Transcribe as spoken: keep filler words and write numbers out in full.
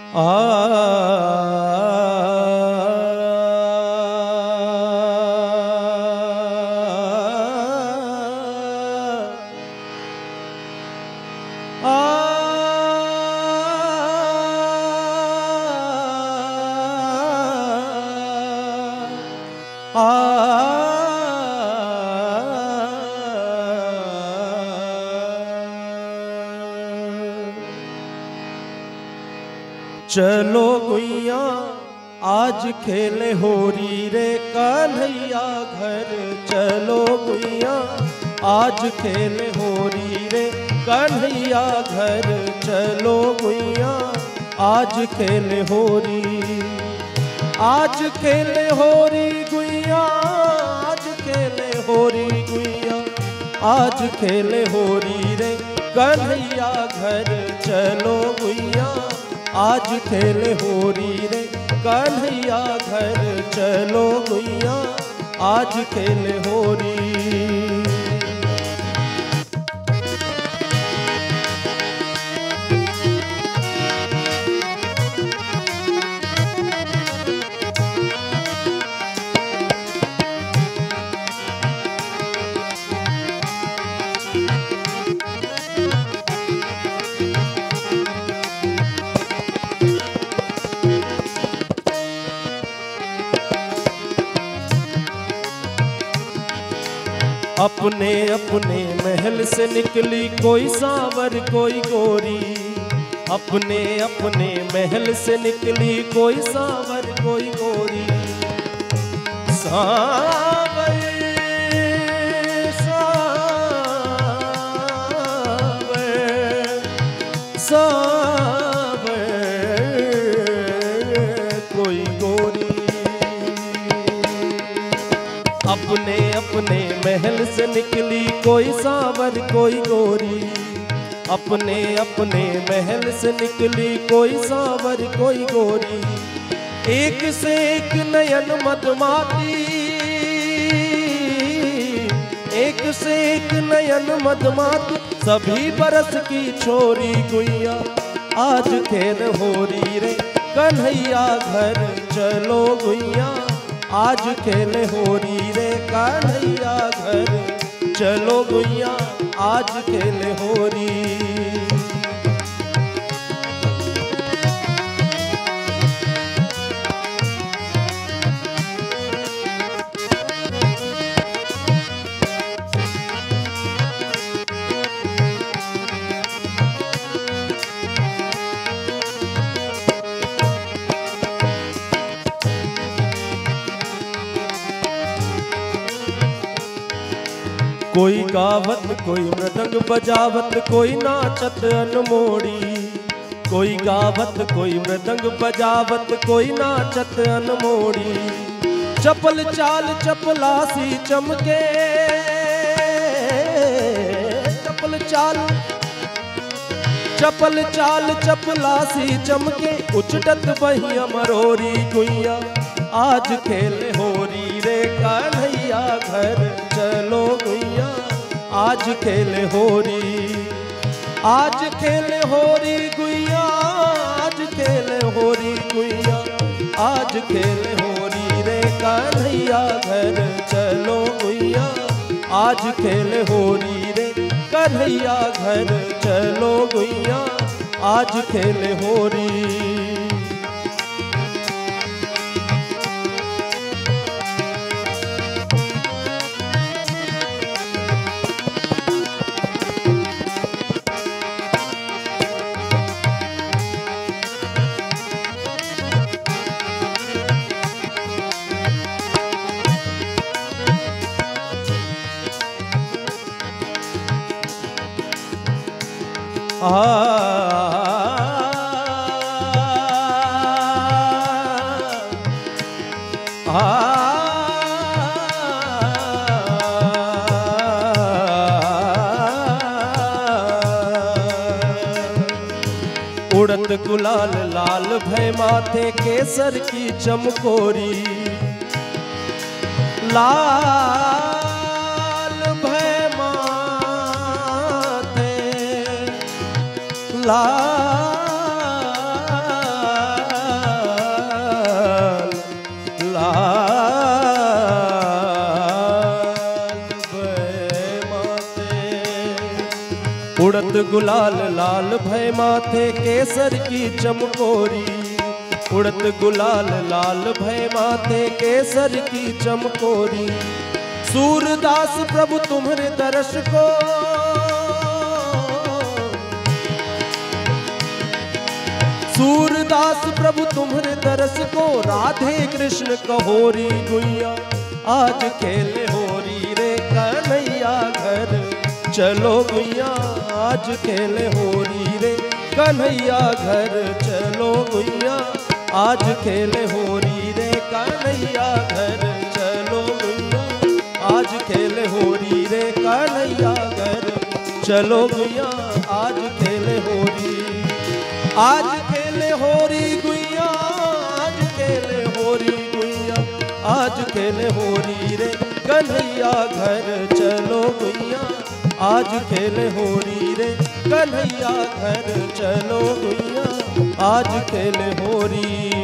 चलो गुइया आज खेले होरी रे कन्हैया घर। चलो गुइया आज खेले होरी रे कन्हैया घर। चलो गुइया आज खेले होरी। आज खेले होरी गुइया आज खेले होरी गुइया आज खेले होरी रे कन्हैया घर। चलो गुइया आज खेले होरी रे कन्हैया घर। चलो गुइया आज खेले होरी। अपने अपने महल से निकली कोई सांवर कोई गोरी। अपने अपने महल से निकली कोई सांवर कोई गोरी। सांवर सांवर सांवर कोई गोरी। अपने अपने महल से निकली कोई सांवर कोई गोरी। अपने अपने महल से निकली कोई सांवर कोई गोरी। एक से एक नयन मधुमाती। एक से एक नयन मधुमाती सभी बरस की छोरी। गुइया आज खेल होरी रे कन्हैया घर। चलो गुइया आज खेले होरी रे कन्हैया घर। चलो गुइया आज खेले होरी। कोई गावत कोई मृदंग बजावत कोई नाचत अनमोड़ी। कोई गावत कोई मृदंग बजावत कोई नाचत अनमोड़ी। चपल चाल चपलासी चमके। चपल चाल चपल चाल चपलासी चमके उचटत बहिया मरोरी। गुइया आज खेले होरी रे कन्हैया घर। चलो गुइया आज खेले होरी। आज खेले होरी गुइया आज खेले होरी गुइया आज खेले होरी रे कन्हैया घर। चलो गुइया आज खेले होरी रे कन्हैया घर। चलो गुइया आज खेले होरी। आ आ उड़त गुलाल लाल भय माथे केसर की चमकोरी। लाल लाल गुलाल लाल भय माथे केसर की चमकोरी, उड़त गुलाल लाल भय माथे केसर की चमकोरी। सूरदास प्रभु तुम्हारे दर्श को, सूरदास प्रभु तुम्हारे दर्श को, राधे कृष्ण कहोरी गुइया आज खेले होरी रे कन्हैया घर चलो गुइया आज खेले होरी रे कन्हैया घर चलो गुइया आज खेले होरी रे कन्हैया घर चलो गुइया आज खेले होरी रे कन्हैया घर चलो गुइया आज खेले होरी, आज खेले होरी गुइया आज खेले होरी गुइया आज खेले होरी रे कन्हैया घर चलो गुइया आज खेले होरी रे कन्हैया घर चलो गुइया आज खेले होरी।